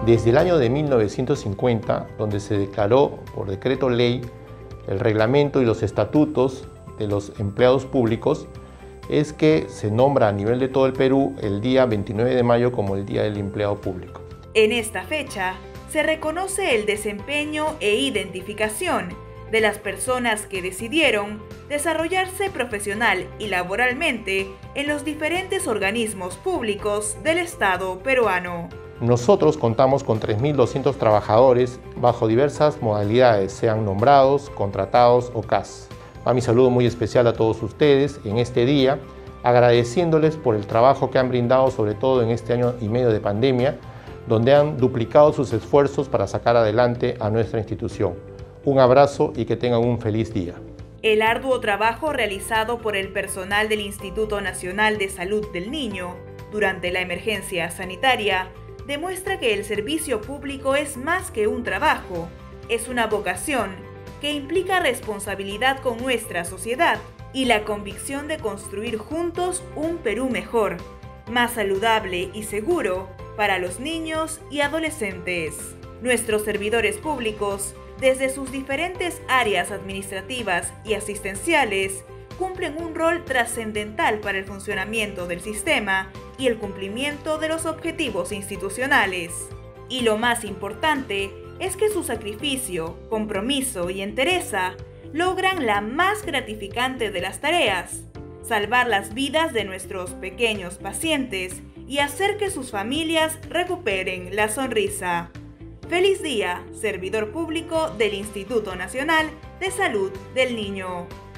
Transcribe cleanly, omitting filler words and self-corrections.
Desde el año de 1950, donde se declaró por decreto ley el reglamento y los estatutos de los empleados públicos, es que se nombra a nivel de todo el Perú el día 29 de mayo como el Día del Empleado Público. En esta fecha se reconoce el desempeño e identificación de las personas que decidieron desarrollarse profesional y laboralmente en los diferentes organismos públicos del Estado peruano. Nosotros contamos con 3.200 trabajadores bajo diversas modalidades, sean nombrados, contratados o CAS. Va mi saludo muy especial a todos ustedes en este día, agradeciéndoles por el trabajo que han brindado, sobre todo en este año y medio de pandemia, donde han duplicado sus esfuerzos para sacar adelante a nuestra institución. Un abrazo y que tengan un feliz día. El arduo trabajo realizado por el personal del Instituto Nacional de Salud del Niño durante la emergencia sanitaria demuestra que el servicio público es más que un trabajo, es una vocación que implica responsabilidad con nuestra sociedad y la convicción de construir juntos un Perú mejor, más saludable y seguro para los niños y adolescentes. Nuestros servidores públicos, desde sus diferentes áreas administrativas y asistenciales, cumplen un rol trascendental para el funcionamiento del sistema y el cumplimiento de los objetivos institucionales. Y lo más importante es que su sacrificio, compromiso y entereza logran la más gratificante de las tareas: salvar las vidas de nuestros pequeños pacientes y hacer que sus familias recuperen la sonrisa. ¡Feliz día, servidor público del Instituto Nacional de Salud del Niño!